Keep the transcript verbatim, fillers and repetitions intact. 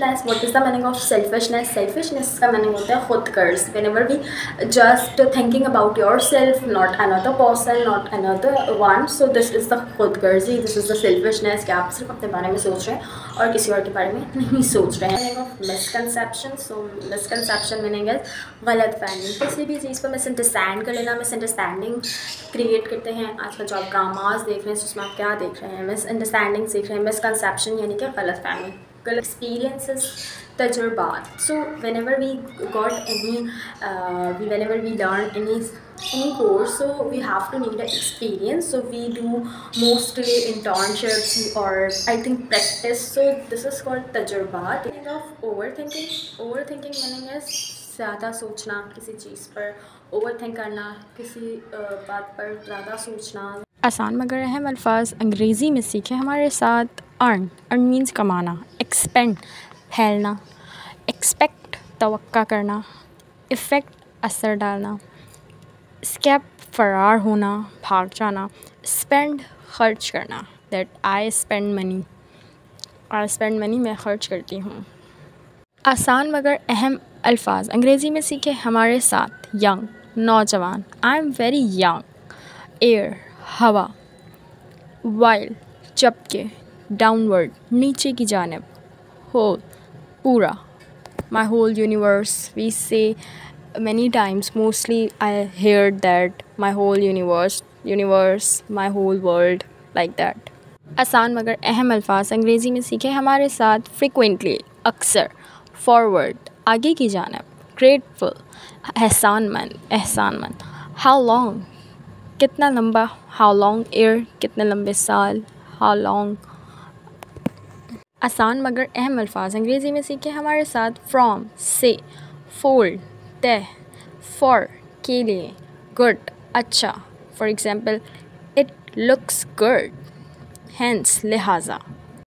Selfishness, what is the meaning of selfishness? Selfishness का meaning होता है खुद गर्ज. Whenever we just thinking about yourself, not another person, not another one. So this is the खुद गर्जी, this is the selfishness कि आप सिर्फ अपने बारे में सोच रहे हैं और किसी और के बारे में नहीं सोच रहे हैं. Meaning of misconception. So misconception meaning is गलत फहमी. किसी भी चीज़ को मिसअंडरस्टैंड कर लेना, मिसअंडरस्टैंडिंग क्रिएट करते हैं. आजकल जो आप ड्रामाज देख रहे हैं उसमें आप क्या देख रहे हैं? मिसअंडरस्टैंडिंग सीख रहे हैं. मिसकनसेप्शन यानी कि गलत फहमी. Experiences, तजुर्बात. So whenever we got any uh, we whenever we learn any any course, so we have to need an experience. So we do mostly internships or I think practice. So this is called तजुर्बात. Meaning of overthinking. Overthinking meaning is ज़्यादा सोचना किसी चीज़ पर. Overthink करना, किसी बात पर ज़्यादा सोचना. आसान मगर अहम अल्फाज अंग्रेज़ी में सीखे हमारे साथ. अर्न. अर्न मीन्स कमाना. एक्सपेंड फैलना. एक्सपेक्ट तवक्का करना. इफ़ेक्ट असर डालना. स्केप फ़रार होना, भाग जाना. स्पेंड खर्च करना. That I spend money. I spend money मैं ख़र्च करती हूँ. आसान मगर अहम अल्फाज अंग्रेज़ी में सीखे हमारे साथ. यंग नौजवान. I am very young. Air हवा. वाइल चपके. डाउनवर्ड नीचे की जानिब. होल पूरा. My whole universe. We say many times, mostly I hear that my whole universe, universe, my whole world, like that. आसान मगर अहम अल्फाज अंग्रेज़ी में सीखे हमारे साथ. फ्रिक्वेंटली अक्सर. फॉरवर्ड आगे की जानिब. ग्रेटफुल एहसानमंद एहसानमंद. हाउ लॉन्ग कितना लंबा. हाउ लॉन्ग ईयर कितने लंबे साल. How long. आसान मगर अहम अल्फाज अंग्रेज़ी में सीखे हमारे साथ. फ्रॉम से. फोल्ड तह. फॉर के लिए. गुड अच्छा. For example it looks good. Hence लिहाजा.